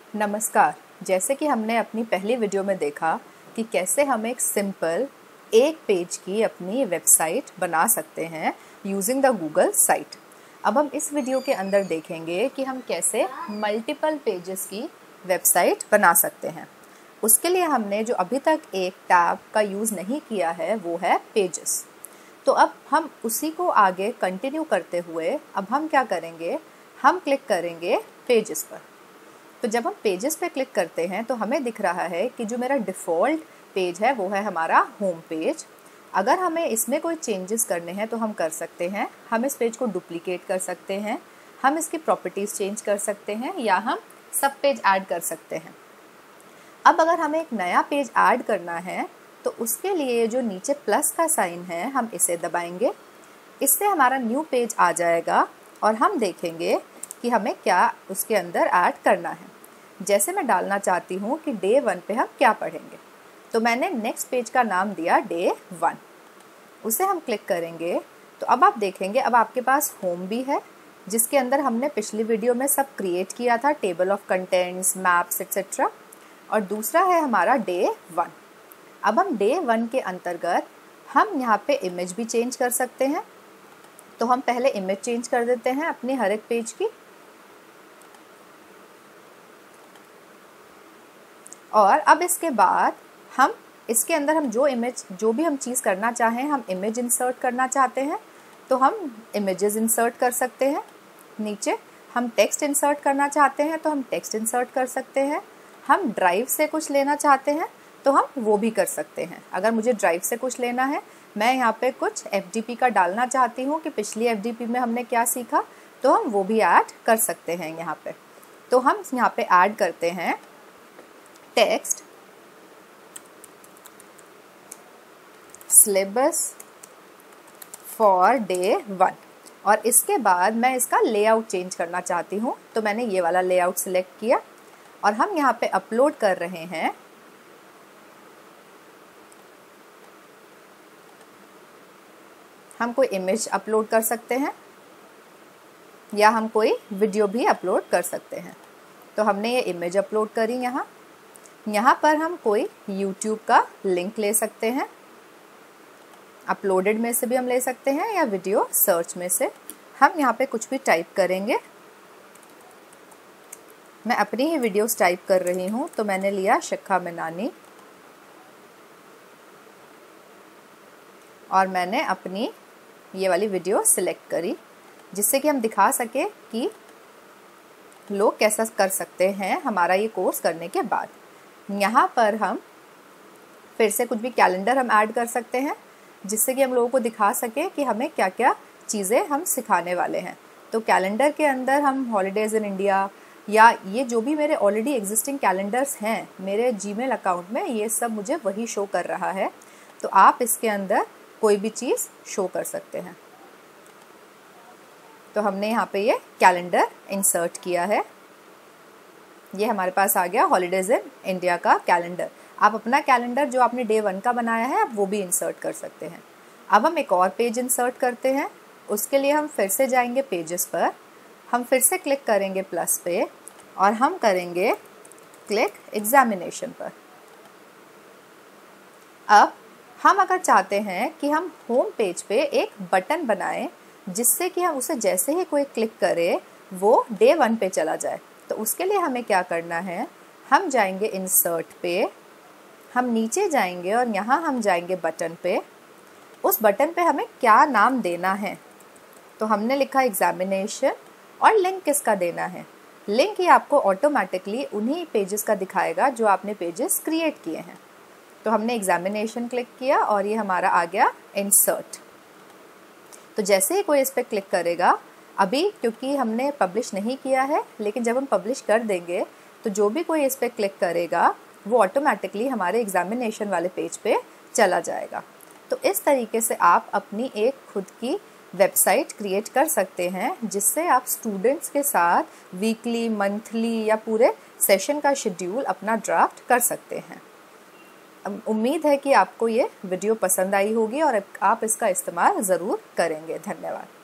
नमस्कार। जैसे कि हमने अपनी पहली वीडियो में देखा कि कैसे हम एक सिंपल एक पेज की अपनी वेबसाइट बना सकते हैं यूजिंग द गूगल साइट। अब हम इस वीडियो के अंदर देखेंगे कि हम कैसे मल्टीपल पेजेस की वेबसाइट बना सकते हैं। उसके लिए हमने जो अभी तक एक टैब का यूज़ नहीं किया है वो है पेजेस। तो अब हम उसी को आगे कंटिन्यू करते हुए अब हम क्या करेंगे, हम क्लिक करेंगे पेजेस पर। तो जब हम पेजेस पे क्लिक करते हैं तो हमें दिख रहा है कि जो मेरा डिफ़ॉल्ट पेज है वो है हमारा होम पेज। अगर हमें इसमें कोई चेंजेस करने हैं तो हम कर सकते हैं। हम इस पेज को डुप्लीकेट कर सकते हैं, हम इसकी प्रॉपर्टीज़ चेंज कर सकते हैं या हम सब पेज ऐड कर सकते हैं। अब अगर हमें एक नया पेज ऐड करना है तो उसके लिए जो नीचे प्लस का साइन है हम इसे दबाएंगे। इससे हमारा न्यू पेज आ जाएगा और हम देखेंगे कि हमें क्या उसके अंदर ऐड करना है। जैसे मैं डालना चाहती हूँ कि डे 1 पे हम क्या पढ़ेंगे, तो मैंने नेक्स्ट पेज का नाम दिया डे 1। उसे हम क्लिक करेंगे तो अब आप देखेंगे अब आपके पास होम भी है जिसके अंदर हमने पिछली वीडियो में सब क्रिएट किया था, table of contents, maps etcetera. और दूसरा है हमारा डे 1। अब हम डे 1 के अंतर्गत हम यहाँ पे इमेज भी चेंज कर सकते हैं। तो हम पहले इमेज चेंज कर देते हैं अपने हर एक पेज की, और अब इसके बाद हम इसके अंदर हम जो भी हम चीज़ करना चाहें, हम इमेज इंसर्ट करना चाहते हैं तो हम इमेजेस इंसर्ट कर सकते हैं। नीचे हम टेक्स्ट इंसर्ट करना चाहते हैं तो हम टेक्स्ट इंसर्ट कर सकते हैं। हम ड्राइव से कुछ लेना चाहते हैं तो हम वो भी कर सकते हैं। अगर मुझे ड्राइव से कुछ लेना है, मैं यहाँ पे कुछ FDP का डालना चाहती हूँ कि पिछली FDP में हमने क्या सीखा, तो हम वो भी ऐड कर सकते हैं यहाँ पे। तो हम यहाँ पे ऐड करते हैं टेक्स्ट सिलेबस फॉर डे 1 और इसके बाद मैं इसका लेआउट चेंज करना चाहती हूँ तो मैंने ये वाला लेआउट सिलेक्ट किया और हम यहाँ पे अपलोड कर रहे हैं हम कोई इमेज अपलोड कर सकते हैं या हम कोई वीडियो भी अपलोड कर सकते हैं। तो हमने ये इमेज अपलोड करी। यहाँ पर हम कोई YouTube का लिंक ले सकते हैं, अपलोडेड में से भी हम ले सकते हैं या वीडियो सर्च में से। हम यहाँ पे कुछ भी टाइप करेंगे। मैं अपनी ही वीडियोस टाइप कर रही हूँ तो मैंने लिया शिखा मनानी और मैंने अपनी ये वाली वीडियो सिलेक्ट करी जिससे कि हम दिखा सके कि लोग कैसा कर सकते हैं हमारा ये कोर्स करने के बाद। यहाँ पर हम फिर से कुछ भी कैलेंडर हम ऐड कर सकते हैं जिससे कि हम लोगों को दिखा सके कि हमें क्या क्या चीज़ें हम सिखाने वाले हैं। तो कैलेंडर के अंदर हम हॉलीडेज़ इन इंडिया या ये जो भी मेरे ऑलरेडी एग्जिस्टिंग कैलेंडर्स हैं मेरे जीमेल अकाउंट में, ये सब मुझे वही शो कर रहा है। तो आप इसके अंदर कोई भी चीज़ शो कर सकते हैं। तो हमने यहाँ पे ये कैलेंडर इंसर्ट किया है। ये हमारे पास आ गया हॉलीडेज़ इन इंडिया का कैलेंडर। आप अपना कैलेंडर जो आपने डे 1 का बनाया है आप वो भी इंसर्ट कर सकते हैं। अब हम एक और पेज इंसर्ट करते हैं। उसके लिए हम फिर से जाएंगे पेजेस पर, हम फिर से क्लिक करेंगे प्लस पे और हम करेंगे क्लिक एग्जामिनेशन पर। अब हम अगर चाहते हैं कि हम होम पेज पे एक बटन बनाएं जिससे कि हम उसे जैसे ही कोई क्लिक करे वो डे 1 पे चला जाए, तो उसके लिए हमें क्या करना है, हम जाएंगे इंसर्ट पे, हम नीचे जाएंगे और यहाँ हम जाएंगे बटन पे। उस बटन पे हमें क्या नाम देना है, तो हमने लिखा एग्जामिनेशन और लिंक किसका देना है। लिंक ही आपको ऑटोमेटिकली उन्हीं पेजेस का दिखाएगा जो आपने पेजेस क्रिएट किए हैं। तो हमने एग्जामिनेशन क्लिक किया और ये हमारा आ गया इंसर्ट। तो जैसे ही कोई इस पर क्लिक करेगा, अभी क्योंकि हमने पब्लिश नहीं किया है, लेकिन जब हम पब्लिश कर देंगे तो जो भी कोई इस पर क्लिक करेगा वो ऑटोमेटिकली हमारे एग्जामिनेशन वाले पेज पे चला जाएगा। तो इस तरीके से आप अपनी एक खुद की वेबसाइट क्रिएट कर सकते हैं जिससे आप स्टूडेंट्स के साथ वीकली, मंथली या पूरे सेशन का शेड्यूल अपना ड्राफ्ट कर सकते हैं। उम्मीद है कि आपको ये वीडियो पसंद आई होगी और आप इसका इस्तेमाल ज़रूर करेंगे। धन्यवाद।